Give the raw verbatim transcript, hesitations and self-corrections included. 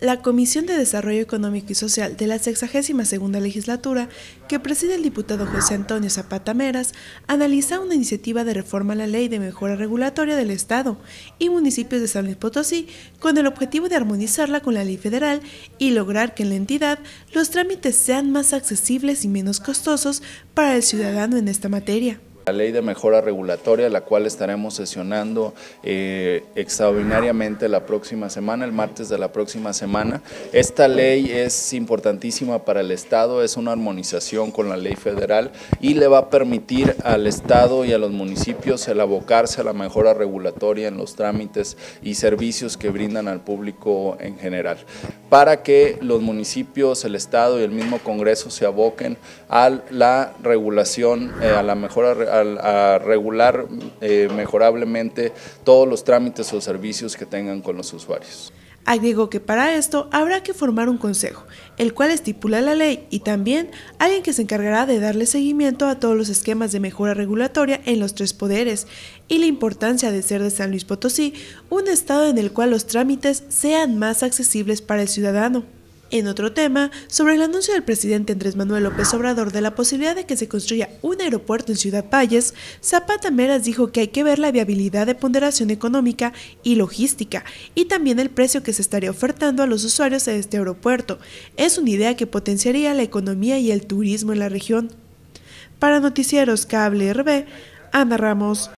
La Comisión de Desarrollo Económico y Social de la sexagésima segunda Legislatura, que preside el diputado José Antonio Zapata Meras, analiza una iniciativa de reforma a la Ley de Mejora Regulatoria del Estado y municipios de San Luis Potosí con el objetivo de armonizarla con la ley federal y lograr que en la entidad los trámites sean más accesibles y menos costosos para el ciudadano en esta materia. La ley de mejora regulatoria, la cual estaremos sesionando eh, extraordinariamente la próxima semana, el martes de la próxima semana. Esta ley es importantísima para el Estado, es una armonización con la ley federal y le va a permitir al Estado y a los municipios el abocarse a la mejora regulatoria en los trámites y servicios que brindan al público en general, para que los municipios, el Estado y el mismo Congreso se aboquen a la regulación, eh, a la mejora a regular eh, mejorablemente todos los trámites o servicios que tengan con los usuarios. Agregó que para esto habrá que formar un consejo, el cual estipula la ley, y también alguien que se encargará de darle seguimiento a todos los esquemas de mejora regulatoria en los tres poderes, y la importancia de ser de San Luis Potosí un estado en el cual los trámites sean más accesibles para el ciudadano. En otro tema, sobre el anuncio del presidente Andrés Manuel López Obrador de la posibilidad de que se construya un aeropuerto en Ciudad Valles, Zapata Meras dijo que hay que ver la viabilidad de ponderación económica y logística y también el precio que se estaría ofertando a los usuarios de este aeropuerto. Es una idea que potenciaría la economía y el turismo en la región. Para Noticieros Cable R B, Ana Ramos.